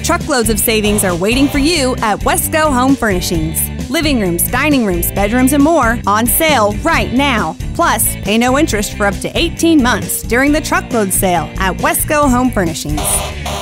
Truckloads of savings are waiting for you at Westco Home Furnishings. Living rooms, dining rooms, bedrooms, and more on sale right now. Plus, pay no interest for up to 18 months during the Truckload sale at Westco Home Furnishings.